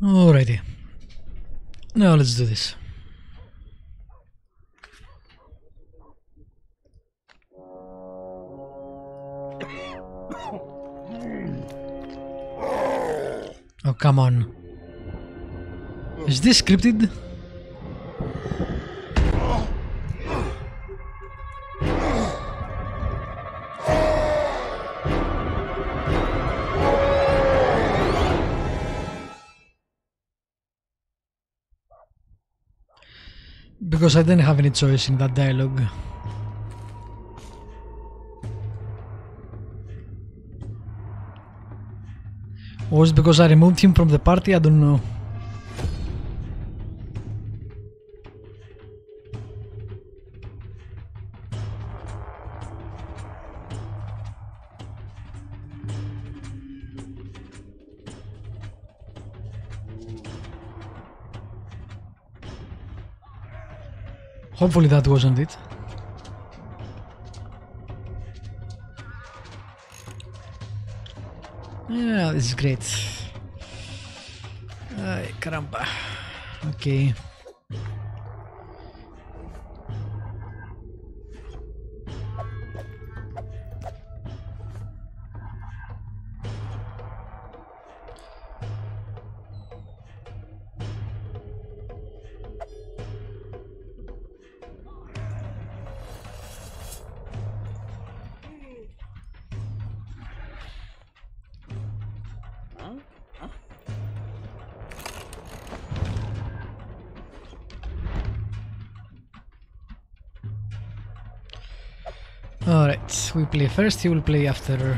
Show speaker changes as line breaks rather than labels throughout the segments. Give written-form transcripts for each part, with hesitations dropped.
Alrighty. Now let's do this. Oh, come on. Is this scripted? Because I didn't have any choice in that dialogue. Or was it because I removed him from the party? I don't know. Hopefully that wasn't it. Yeah, this is great. Ay, caramba. Okay. Alright, we play first, he will play after.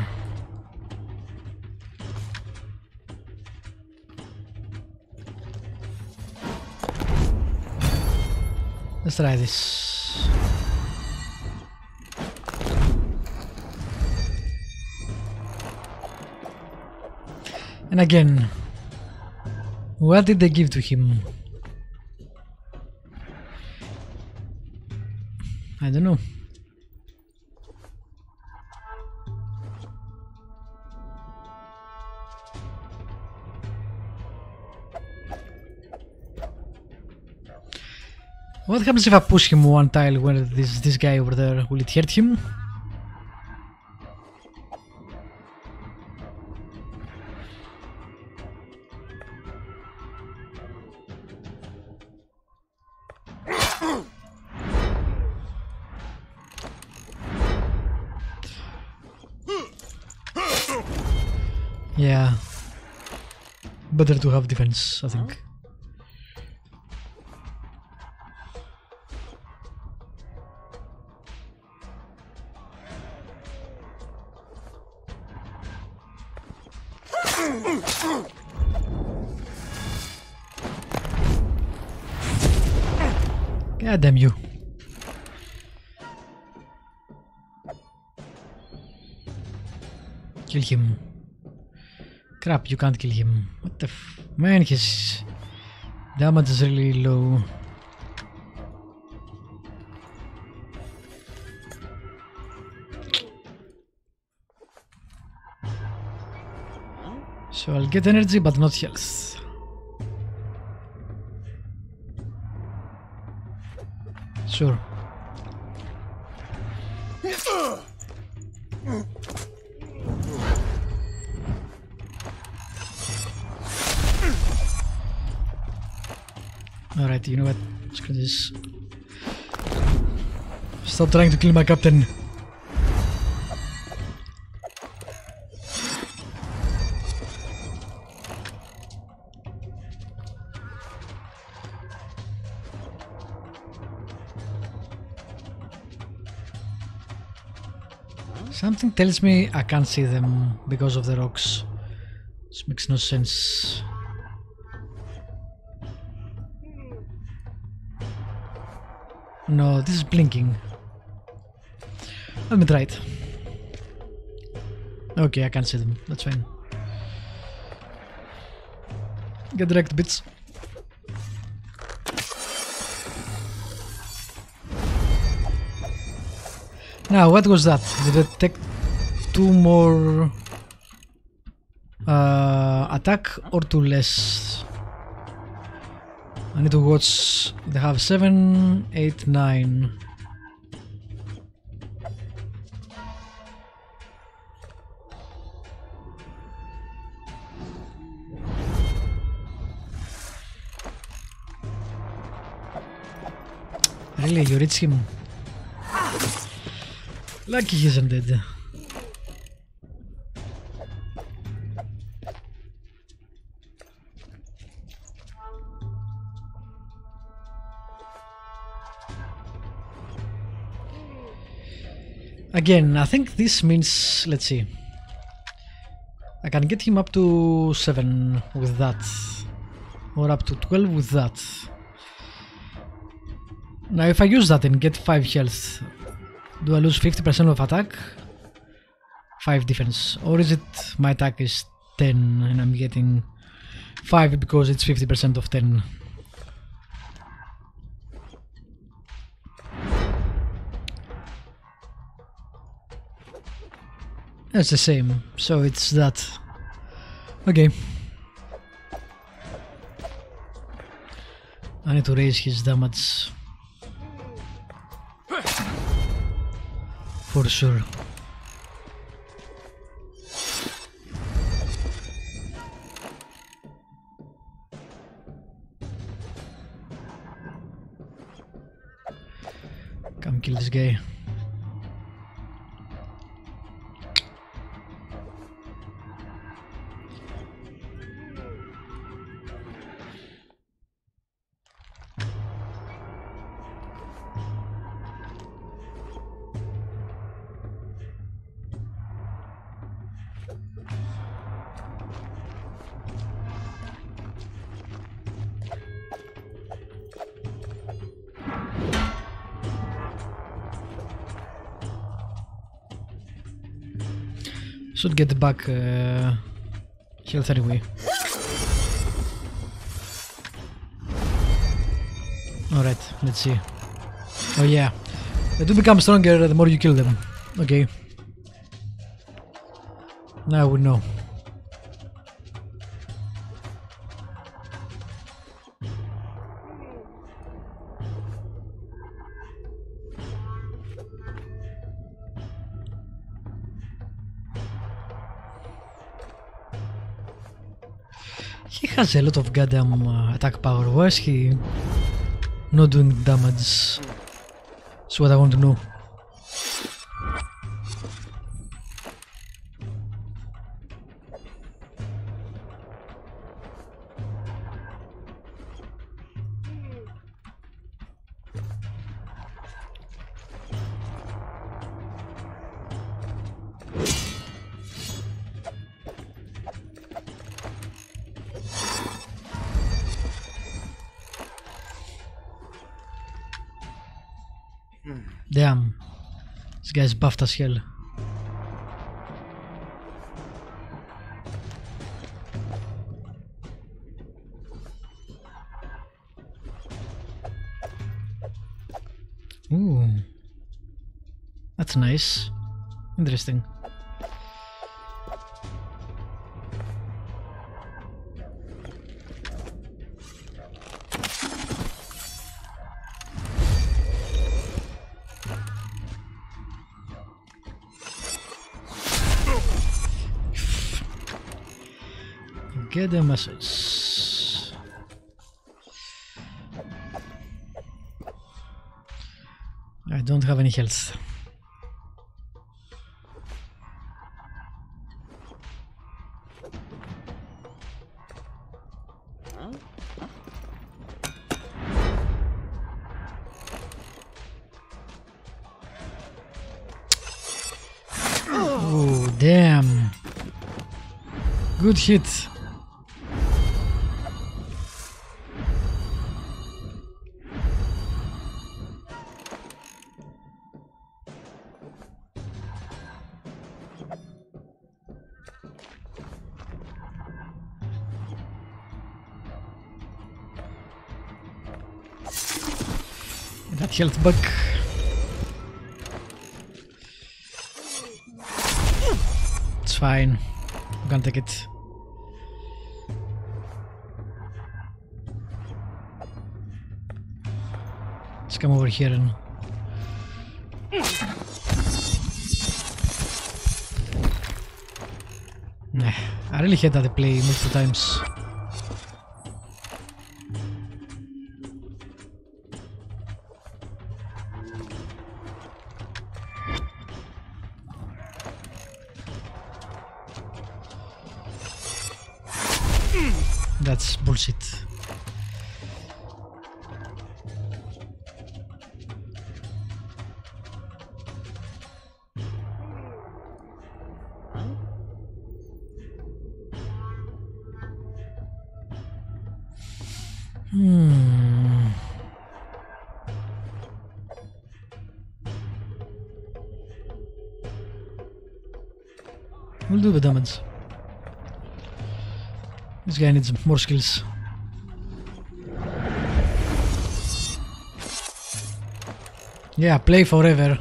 Let's try this. And again, what did they give to him? I don't know. What happens if I push him one tile where this guy over there? Will it hurt him? Yeah. Better to have defense, I think. God damn you. Kill him. Crap, you can't kill him. What the f... Man, his damage is really low. So I'll get energy but not health. Sure. Alright, you know what? Screw this. Stop trying to kill my captain. Something tells me I can't see them because of the rocks. This makes no sense. No, this is blinking. Let me try it. Okay, I can't see them. That's fine. Get wrecked, bits. Now, what was that? Did it take 2 more attack or 2 less? I need to watch. They have 7, 8, 9. Really, you reach him? Lucky he isn't dead. Again, I think this means, let's see, I can get him up to 7 with that, or up to 12 with that. Now if I use that and get 5 health, do I lose 50% of attack? 5 defense, or is it my attack is 10 and I'm getting 5 because it's 50% of 10? That's the same, so it's that. Okay. I need to raise his damage. For sure. Come kill this guy. Should get back health anyway. Alright, let's see. Oh yeah, they do become stronger the more you kill them. Okay. Now we know. He has a lot of goddamn attack power. Why is he not doing damage? That's what I want to know. Damn, this guy's buffed as hell. Ooh, that's nice. Interesting. Get the message. I don't have any health. Oh, damn. Good hit. That health back. It's fine. I'm gonna take it. come over here and... Nah, I really hate that I play multiple times. That's bullshit. We'll do the damage. This guy needs more skills. Yeah, play forever.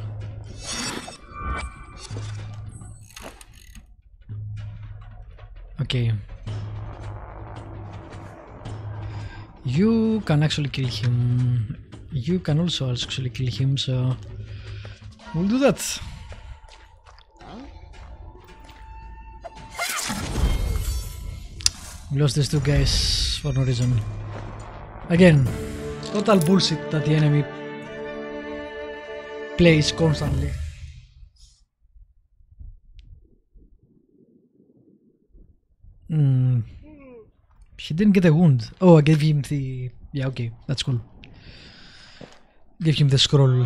Okay. You can actually kill him. You can also actually kill him, so we'll do that. We lost these two guys for no reason. Again, total bullshit that the enemy plays constantly. He didn't get a wound. Oh, I gave him the... Yeah, okay, that's cool. Give him the scroll.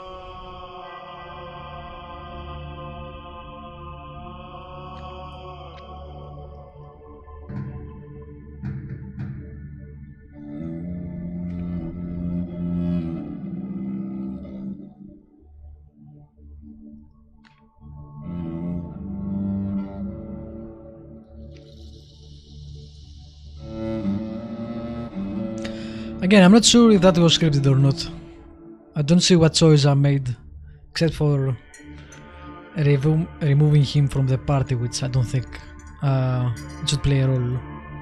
Again, I'm not sure if that was scripted or not. I don't see what choice I made, except for removing him from the party, which I don't think it should play a role.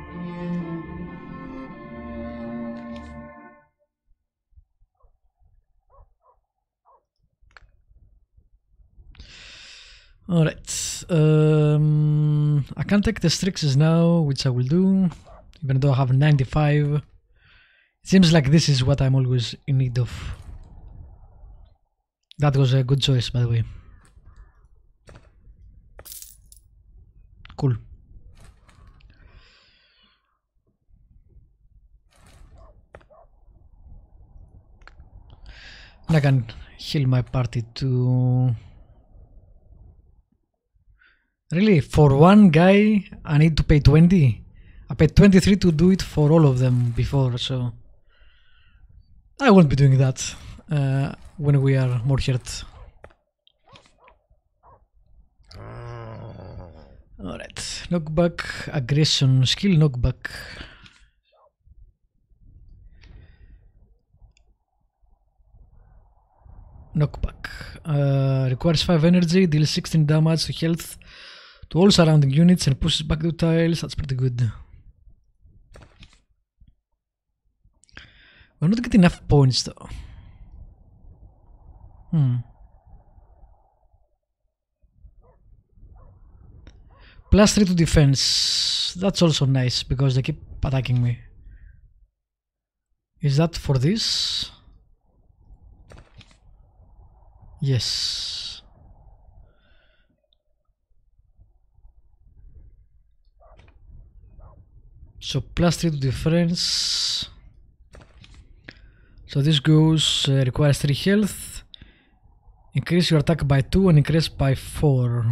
Alright, I can take the Strixes now, which I will do, even though I have 95. It seems like this is what I'm always in need of. That was a good choice, by the way. Cool. And I can heal my party too. Really, for one guy, I need to pay 20? I paid 23 to do it for all of them before, so... I won't be doing that when we are more hurt. Alright, knockback, aggression, skill knockback. Knockback. Requires 5 energy, deals 16 damage to health to all surrounding units and pushes back the tiles. That's pretty good. We're not getting enough points though. Plus 3 to defense. That's also nice because they keep attacking me. Is that for this? Yes. So plus 3 to defense. So this goes, requires 3 health. Increase your attack by 2 and increase by 4.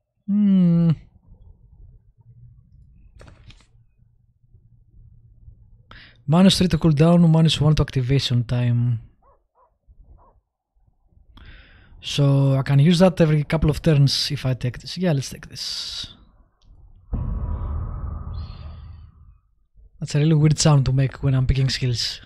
Minus 3 to cooldown, minus 1 to activation time. So I can use that every couple of turns if I take this. Yeah, let's take this. That's a really weird sound to make when I'm picking skills.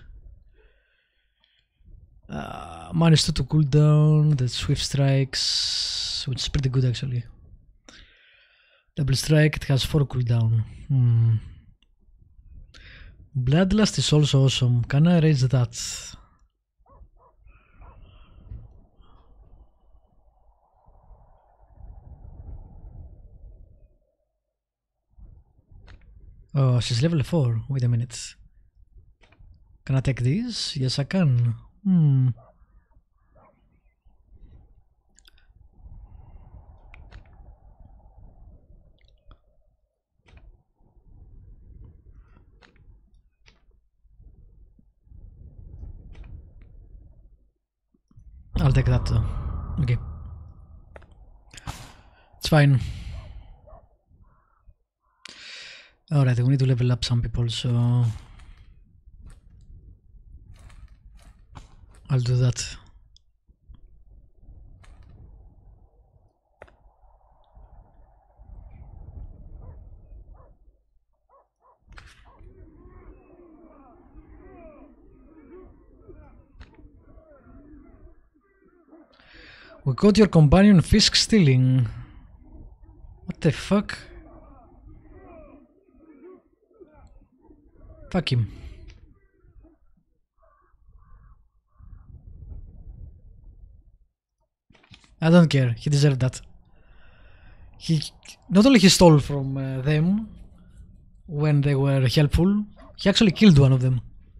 Minus 2 to cooldown, the swift strikes, which is pretty good actually. Double strike, it has 4 cooldown. Bloodlust is also awesome. Can I raise that? Oh, she's level 4. Wait a minute. Can I take these? Yes, I can. I'll take that though. Okay. It's fine. Alright, we need to level up some people, so I'll do that. We got your companion Fisk stealing. What the fuck? Fuck him. I don't care, he deserved that. He not only he stole from them when they were helpful, he actually killed one of them.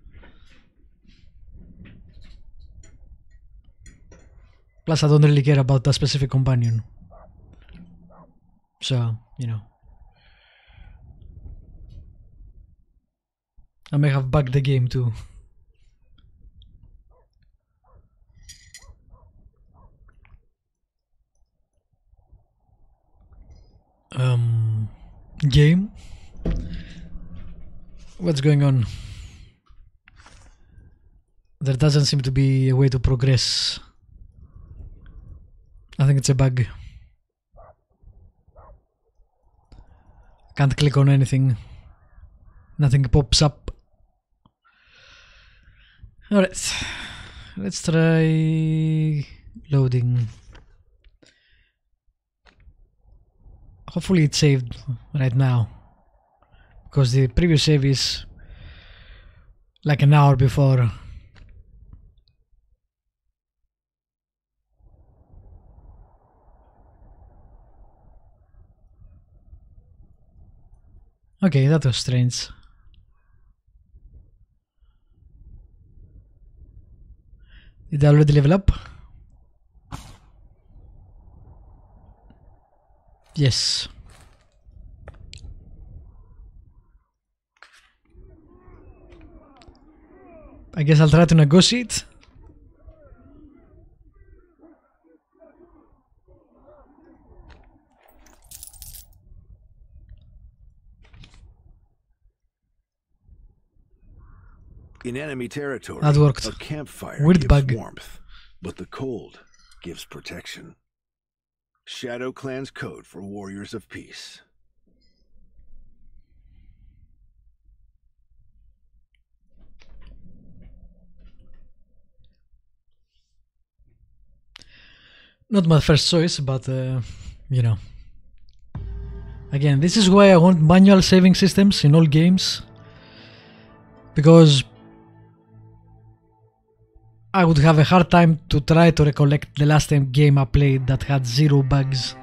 Plus I don't really care about that specific companion. So, you know. I may have bugged the game too. Game? What's going on? There doesn't seem to be a way to progress. I think it's a bug. Can't click on anything. Nothing pops up. Alright. Let's try loading. Hopefully it's saved right now. Because the previous save is like an hour before. Okay, that was strange. Did I already level up? Yes. I guess I'll try to negotiate.
In enemy territory,
That worked.
a campfire
Weird
gives
bug.
warmth, but the cold gives protection. Shadow Clan's code for warriors of peace.
Not my first choice, but you know. Again, this is why I want manual saving systems in all games. Because I would have a hard time to try to recollect the last time game I played that had 0 bugs.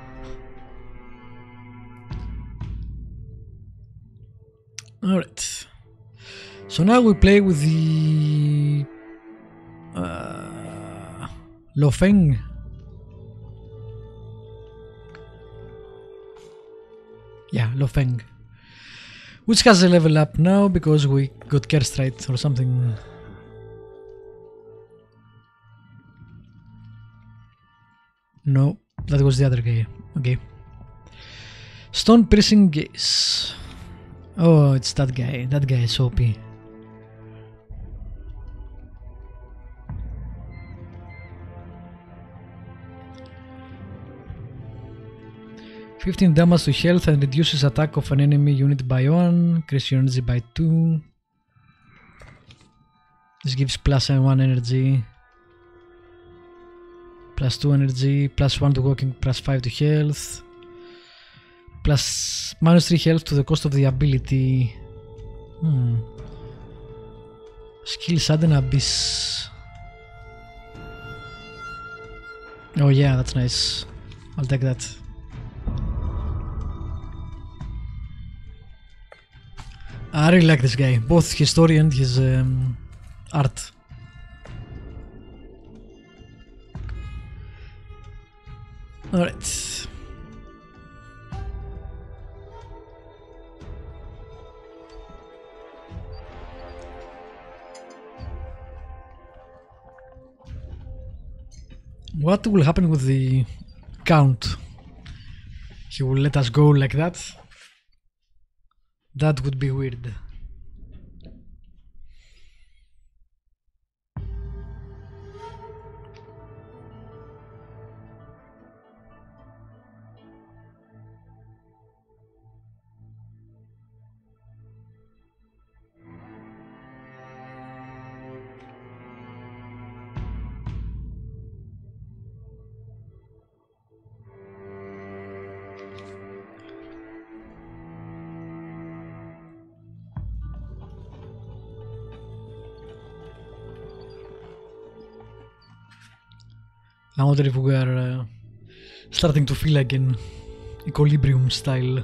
Alright. So now we play with the Lofeng. Yeah, Lofeng. Which has a level up now because we got Kerstrite or something. No, that was the other guy. Okay. Stone piercing gaze. Oh, it's that guy. That guy is OP. $15 damage to health and reduces attack of an enemy unit by 1. Increase your energy by 2. This gives plus 1 energy. Plus 2 energy. Plus 1 to walking. Plus 5 to health. Plus minus 3 health to the cost of the ability. Skill sudden abyss. Oh yeah, that's nice. I'll take that. I really like this guy, both his story and his art. Alright. What will happen with the count? He will let us go like that? That would be weird. I wonder if we are starting to feel again equilibrium style.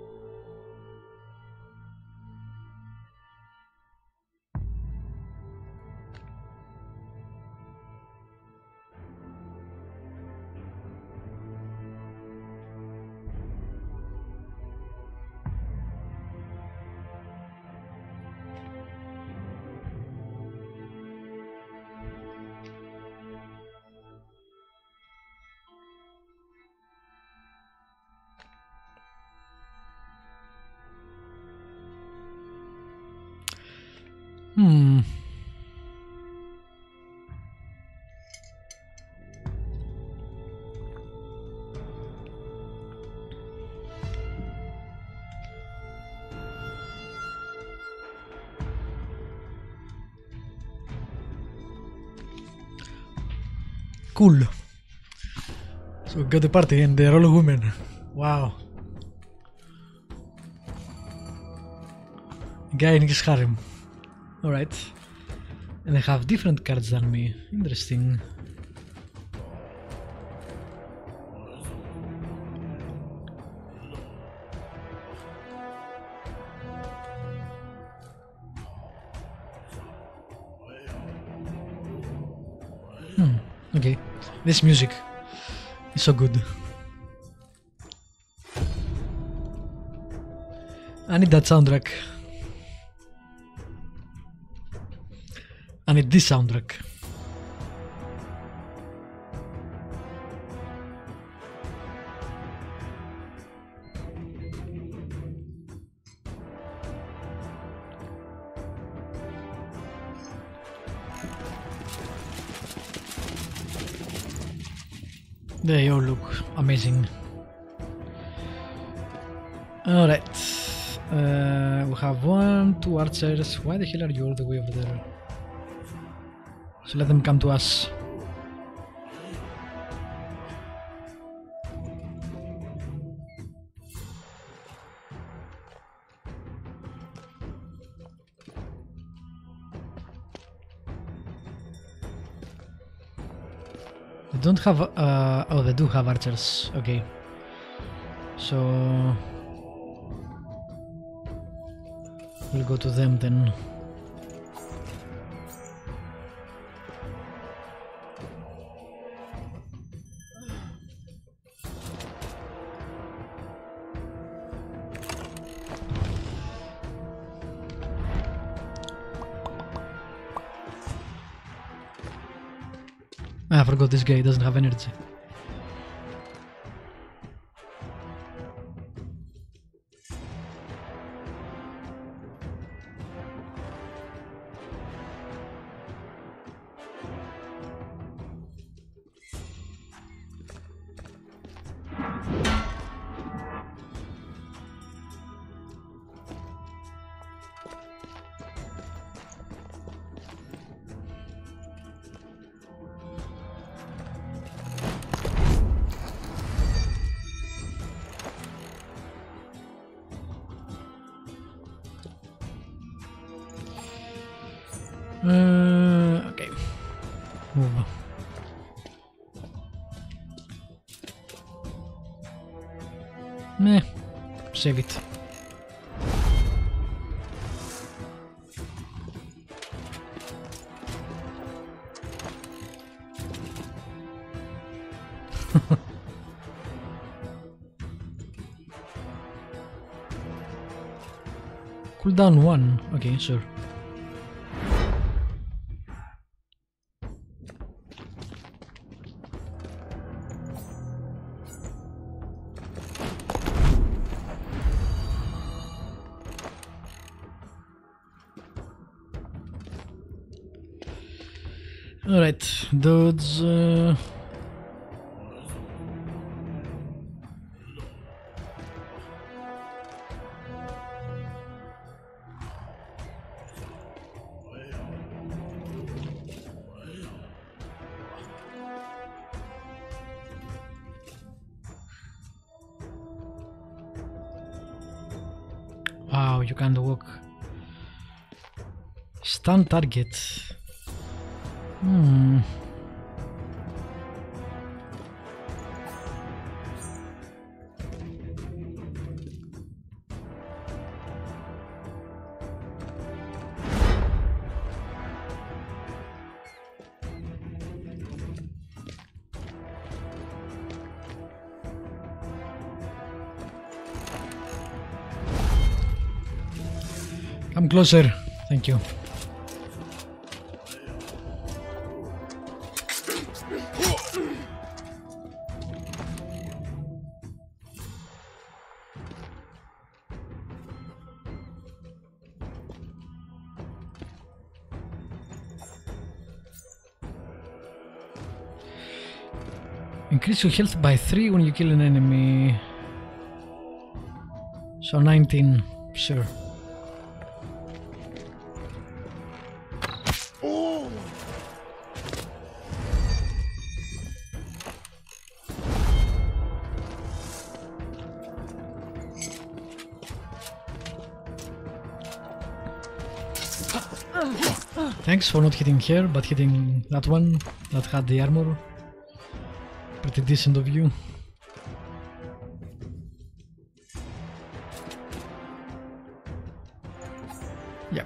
Cool. So we got the party and they're all women. Wow. Guy in his harem. Alright. And they have different cards than me. Interesting. Okay. This music is so good. I need that soundtrack. I need this soundtrack. They all look amazing. Alright. We have 1, 2 archers. Why the hell are you all the way over there? So let them come to us. They don't have... oh, they do have archers. Okay. So... we'll go to them then. I forgot this guy doesn't have energy. Okay. Move. Meh. Save it. Cooldown 1. Okay, sure. Alright, dudes. Wow, you can't walk. Stun target. Come closer, thank you. Increase your health by 3 when you kill an enemy. So 19, sure. Thanks for not hitting her, but hitting that one that had the armor. Pretty decent of you. Yep.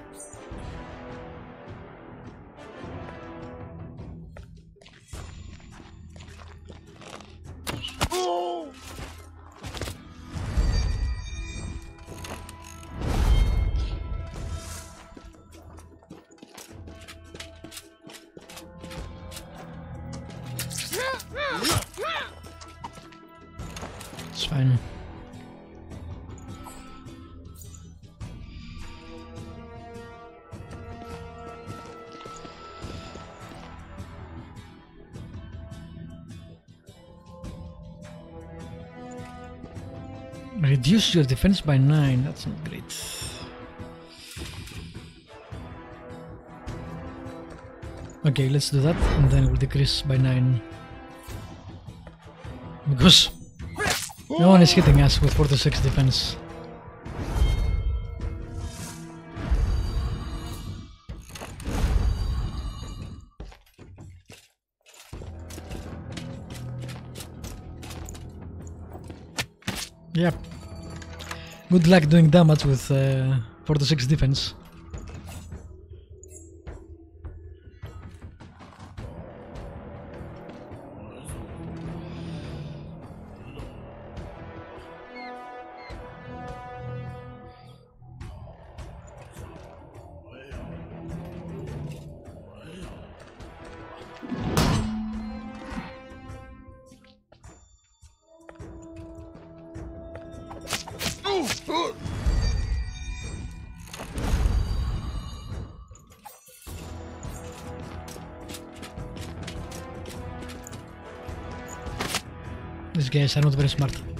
It's fine. Reduce your defense by 9, that's not great. Okay, let's do that and then we'll decrease by 9. Because no one is hitting us with 46 defense. Yep. Good luck doing damage with 46 defense. These guys are not very smart.